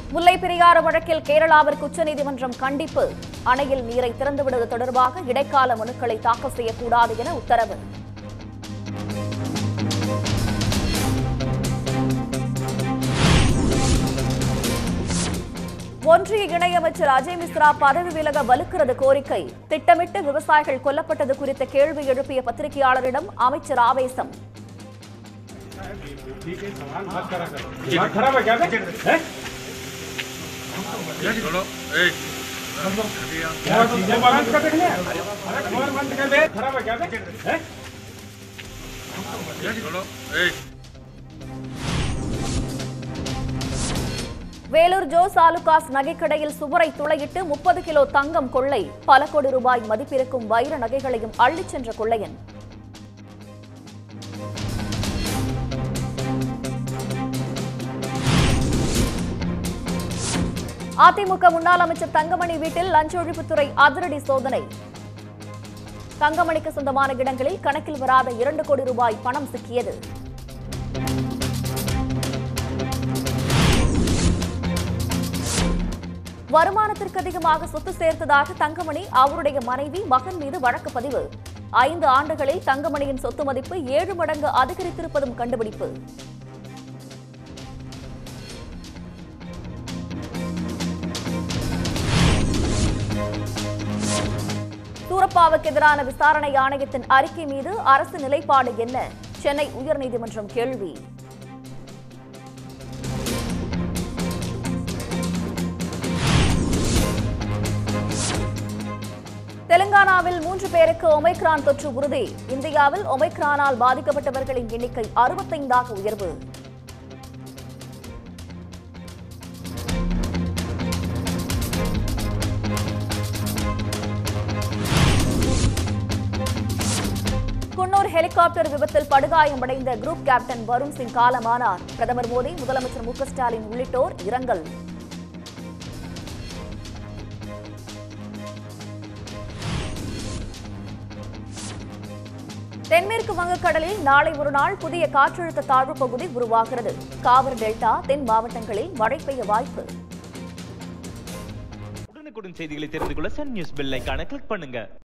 முல்லை பெரியாறு வழக்கில் கேரளாவிற்கு உச்சநீதிமன்றம் கண்டிப்பு. அணையில் நீரை திறந்துவிடுவது தொடர்பாக இடைக்கால மனுக்களை தாக்கல் செய்யக்கூடாது என உத்தரவு. ஒன்றிய இணையமைச்சர் அஜய் மிஸ்ரா பதவி விலக வலுக்கிறது கோரிக்கை. திட்டமிட்டு விவசாயிகள் கொல்லப்பட்டது குறித்த கேள்வி எழுப்பிய பத்திரிகையாளரிடம் அமைச்சர் ஆவேசம். வேலூர் ஜோஸ் ஆலுகாஸ் நகைக்கடையில் சுவரை துளையிட்டு 30 கிலோ தங்கம் கொள்ளை. பல கோடி ரூபாய் மதிப்பிருக்கும் வைர நகைகளையும் அள்ளிச் சென்ற கொள்ளையன். அதிமுக முன்னாள் அமைச்சர் தங்கமணி வீட்டில் லஞ்ச ஒழிப்புத்துறை அதிரடி சோதனை. தங்கமணிக்கு சொந்தமான இடங்களில் கணக்கில் வராத 2 கோடி ரூபாய் பணம் சிக்கியது. வருமானத்திற்கு அதிகமாக சொத்து சேர்த்ததாக தங்கமணி, அவருடைய மனைவி, மகன் மீது வழக்கு பதிவு. 5 ஆண்டுகளில் தங்கமணியின் சொத்து மதிப்பு 7 மடங்கு அதிகரித்திருப்பதும் கண்டுபிடிப்பு. சூரப்பாவுக்கு எதிரான விசாரணை ஆணையத்தின் அறிக்கை மீது அரசு நிலைப்பாடு என்ன? சென்னை உயர்நீதிமன்றம் கேள்வி. தெலுங்கானாவில் 3 பேருக்கு ஒமைக்ரான் தொற்று உறுதி. இந்தியாவில் ஒமைக்ரானால் பாதிக்கப்பட்டவர்களின் எண்ணிக்கை 65ஆக உயர்வு. குன்னூர் ஹெலிகாப்டர் விபத்தில் படுகாயமடைந்த குரூப் கேப்டன் வருண் சிங் காலமானார். பிரதமர் மோடி, முதலமைச்சர் மு க ஸ்டாலின் உள்ளிட்டோர் இரங்கல். தென்மேற்கு வங்கக்கடலில் நாளை ஒருநாள் புதிய காற்றழுத்த தாழ்வு பகுதி உருவாகிறது. காவிரி டெல்டா, தென் மாவட்டங்களில் மழை பெய்ய வாய்ப்பு. உடனுக்குடன் செய்திகளை தெரிந்து கொள்ள சன் நியூஸ் பெல் ஐகானை கிளிக் பண்ணுங்க.